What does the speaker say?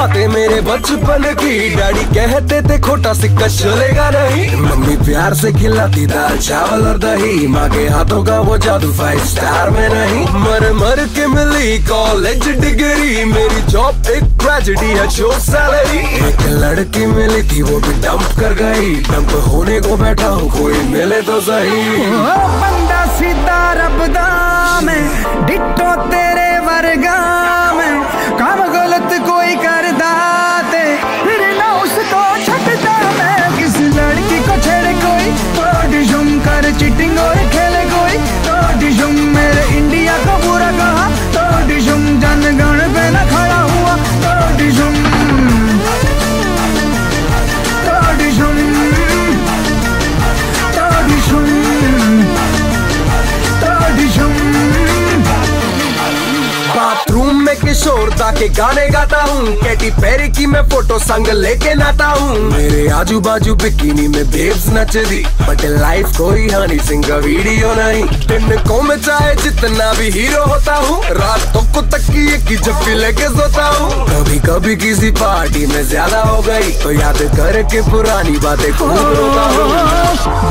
बातें मेरे बचपन की, डैडी कहते थे खोटा सिक्का चलेगा नहीं। मम्मी प्यार से खिलाती दाल चावल और दही, माँ के हाथों का वो जादू 5 स्टार में नहीं। मर मर के मिली कॉलेज डिग्री, मेरी जॉब एक ट्रेजेडी है, शो सैलरी। एक लड़की मिली थी वो भी डंप कर गई, डंप होने को बैठा हूँ कोई मिले तो सही। बंदा सीधा रबदा में, डिट्टो तेरे वर्गा में, काम गलत कोई कर दाते फिर ना उसको छटता मैं। किस लड़की को छेड़े कोई तो डिशूम कर चीटिंग और खेले कोई तो डिशूम, मेरे इंडिया को बुरा कहा तो डिशूम, जनगण पे न खड़ा हुआ तो डिशूम, तो डिशूम, तो डिशूम, तो डिशूम। बाथरूम में किशोर दा के गाने गाता हूँ, कैटी पेरी की मैं फोटो संग लेके नाता हूँ। मेरे आजू बाजू बिकिनी में बेब्स नच दी, बट लाइफ कोई हनी सिंह का वीडियो नहीं। दिन को मैं चाहे जितना भी हीरो होता हूँ, रातों को तकिए की जप्पी लेके सोता हूँ। कभी कभी किसी पार्टी में ज्यादा हो गई तो याद करके पुरानी बातें खूब रोता हूँ।